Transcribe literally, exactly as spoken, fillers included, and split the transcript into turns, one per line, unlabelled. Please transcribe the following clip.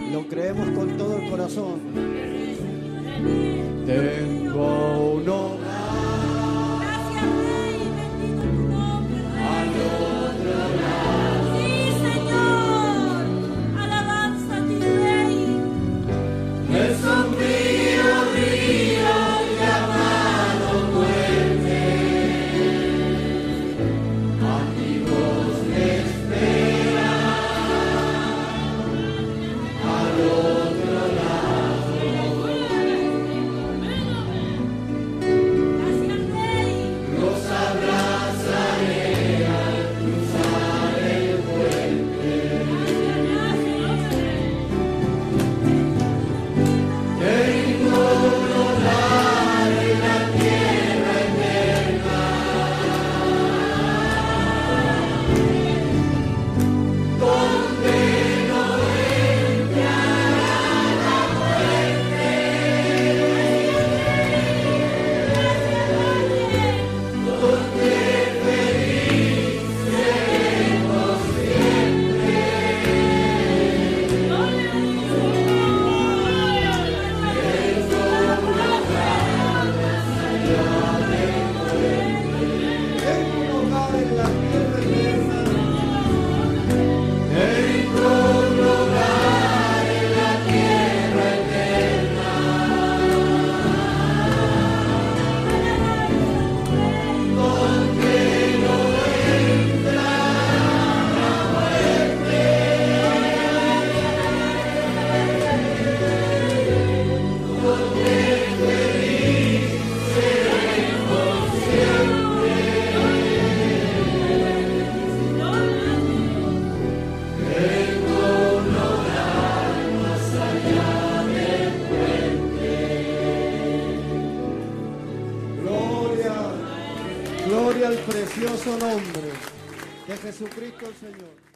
Lo creemos con todo el corazón. Tengo un hogar.
Gracias, Rey, bendito tu nombre, Rey.
Al otro lado.
Sí, Señor, alabanza a ti, Rey.
El sombrío río llamado muerte, amigos me esperan al otro lado.
Gracias, Rey.
Los abrazaré al cruzar el puente. Tengo un hogar en la tierra eterna, donde no entrará la muerte, donde feliz seremos siempre. Tengo un hogar en la tierra eterna. Tengo un hogar en la tierra eterna, donde no entrará la muerte, donde feliz seremos siempre. Tengo un hogar más allá del puente. Gloria, gloria al precioso nombre de Jesucristo el Señor.